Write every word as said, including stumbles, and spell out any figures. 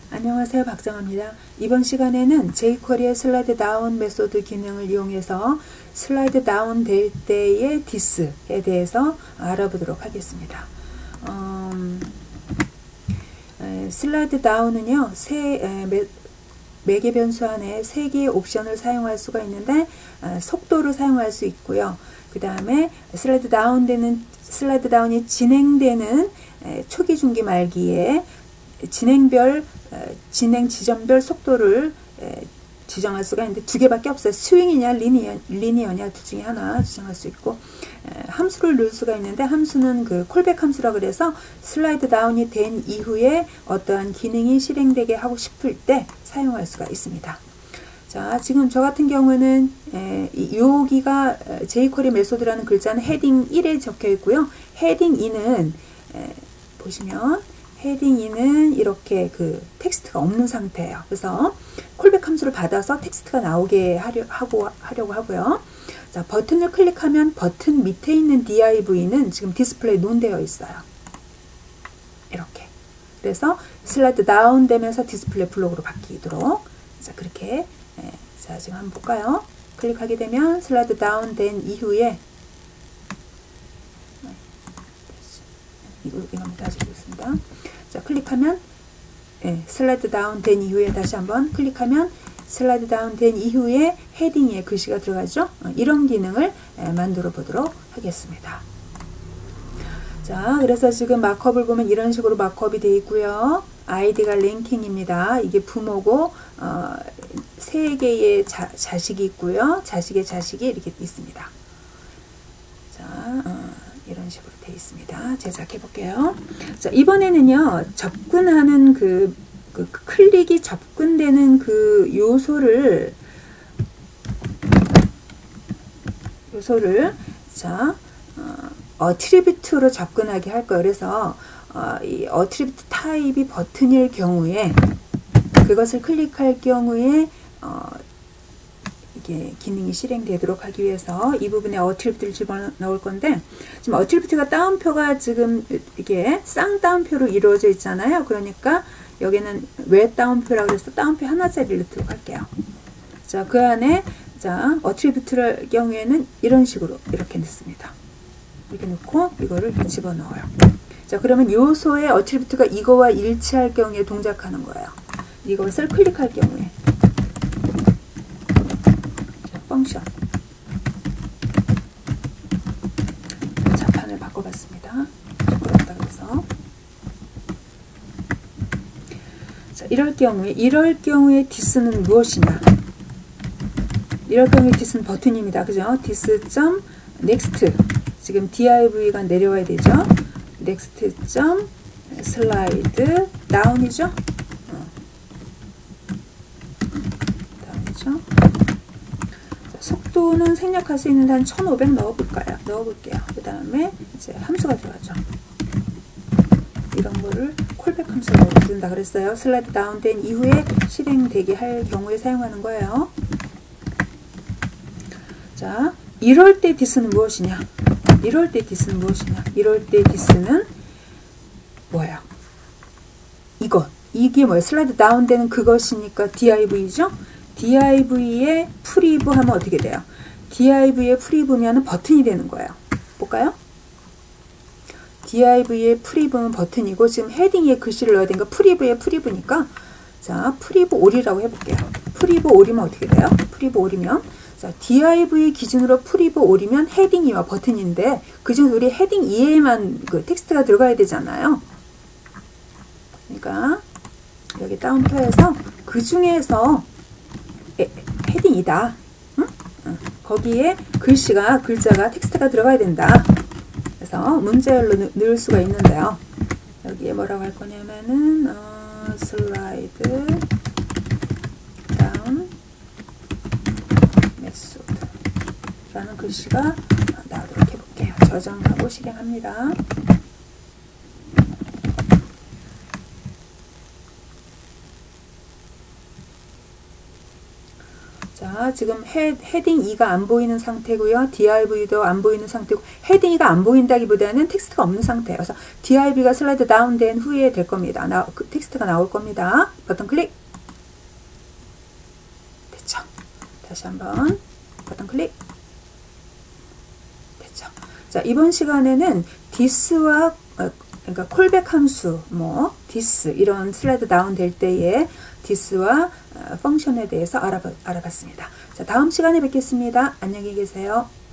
안녕하세요, 박정아입니다. 이번 시간에는 제이쿼리의 슬라이드 다운 메소드 기능을 이용해서 슬라이드 다운 될 때의 디스에 대해서 알아보도록 하겠습니다. 음, 에, 슬라이드 다운은요, 세, 에, 매, 매개 변수 안에 세 개의 옵션을 사용할 수가 있는데 에, 속도를 사용할 수 있고요. 그 다음에 슬라이드 다운 되는 슬라이드 다운이 진행되는 에, 초기, 중기, 말기에 진행별, 진행 지점별 속도를 지정할 수가 있는데 두 개밖에 없어요. 스윙이냐 리니어, 리니어냐 둘 중에 하나 지정할 수 있고, 함수를 넣을 수가 있는데 함수는 그 콜백 함수라 그래서 슬라이드 다운이 된 이후에 어떠한 기능이 실행되게 하고 싶을 때 사용할 수가 있습니다. 자, 지금 저 같은 경우는 에, 여기가 제이쿼리 메소드라는 글자는 헤딩 일에 적혀 있고요. 헤딩 이는 에, 보시면 헤딩 이는 이렇게 그 텍스트가 없는 상태예요. 그래서 콜백 함수를 받아서 텍스트가 나오게 하려, 하고, 하려고 하고요. 자, 버튼을 클릭하면 버튼 밑에 있는 div는 지금 디스플레이 논되어 있어요. 이렇게. 그래서 슬라이드 다운 되면서 디스플레이 블록으로 바뀌도록. 자, 그렇게. 예, 자, 지금 한번 볼까요? 클릭하게 되면 슬라이드 다운 된 이후에 이거, 이겁니다. 다시 보겠습니다. 자, 클릭하면 예, 슬라이드 다운 된 이후에 다시 한번 클릭하면 슬라이드 다운 된 이후에 헤딩에 글씨가 들어가죠. 어, 이런 기능을 예, 만들어 보도록 하겠습니다. 자, 그래서 지금 마크업을 보면 이런 식으로 마크업이 되어 있고요. 아이디가 랭킹입니다. 이게 부모고 어, 세 개의 자, 자식이 있고요. 자식의 자식이 이렇게 있습니다. 자, 어, 이런 식으로 되어 있습니다. 제작해 볼게요. 자, 이번에는요, 접근하는 그, 그 클릭이 접근되는 그 요소를 요소를 자, 어, 어트리뷰트로 접근하게 할 거예요. 그래서 어, 이 어트리뷰트 타입이 버튼일 경우에 그것을 클릭할 경우에 어, 이게 기능이 실행되도록 하기 위해서 이 부분에 어트리뷰트를 집어넣을 건데, 지금 어트리뷰트가 따옴표가 지금 이게 쌍따옴표로 이루어져 있잖아요. 그러니까 여기는 왜 따옴표라고 해서 따옴표 하나짜리를 넣도록 할게요. 자, 그 안에 자 어트리뷰트를 경우에는 이런 식으로 이렇게 넣습니다. 이렇게 넣고 이거를 집어넣어요. 자, 그러면 요소의 어트리뷰트가 이거와 일치할 경우에 동작하는 거예요. 이것을 클릭할 경우에 펑션 자판을 바꿔봤습니다. 부끄럽다 그래서. 자, 이럴 경우에 이럴 경우에 디스는 무엇이냐? 이럴 경우에 디스는 버튼입니다. 그죠? 디스 점 넥스트 지금 div가 내려와야 되죠. 넥스트 점 슬라이드 다운이죠. 어. 다운이죠. 속도는 생략할 수 있는데 한 천오백 넣어볼까요? 넣어볼게요. 그 다음에 이제 함수가 들어가죠. 이런 거를 콜백 함수로 넣는다 그랬어요. 슬라이드 다운 된 이후에 실행되게 할 경우에 사용하는 거예요. 자, 이럴 때 디스는 무엇이냐? 이럴 때 디스는 무엇이냐? 이럴 때 디스는 뭐예요? 이것. 이게 뭐예요? 슬라이드 다운 되는 그것이니까 div죠? div의 프리브 하면 어떻게 돼요? div의 프리브면 버튼이 되는 거예요. 볼까요? div의 프리브는 버튼이고 지금 헤딩에 글씨를 넣어야 되니까 프리브의 프리브니까 자, 프리브 올이라고 해볼게요. 프리브 올이면 어떻게 돼요? 프리브 올이면 자, div 기준으로 프리브 올이면 헤딩이와 버튼인데 그중 우리 헤딩 이에만 그 텍스트가 들어가야 되잖아요. 그러니까 여기 다운표에서 그 중에서 헤딩이다. 응? 응. 거기에 글씨가 글자가 텍스트가 들어가야 된다. 그래서 문자열로 넣을 수가 있는데요. 여기에 뭐라고 할 거냐면은 어, 슬라이드 다운 메소드라는 글씨가 나오도록 해볼게요. 저장하고 실행합니다. 자, 지금 헤, 헤딩 이가 안 보이는 상태고요. 디아이브이도 안 보이는 상태고, 헤딩 이가 안 보인다기보다는 텍스트가 없는 상태예요. 그래서 디아이브이가 슬라이드 다운 된 후에 될 겁니다. 나, 그 텍스트가 나올 겁니다. 버튼 클릭. 됐죠. 다시 한번 버튼 클릭. 됐죠. 자, 이번 시간에는 this와 어, 그러니까 콜백 함수, 뭐 this 이런 슬라이드 다운 될 때의 this와 어, 펑션에 대해서 알아봐, 알아봤습니다. 자, 다음 시간에 뵙겠습니다. 안녕히 계세요.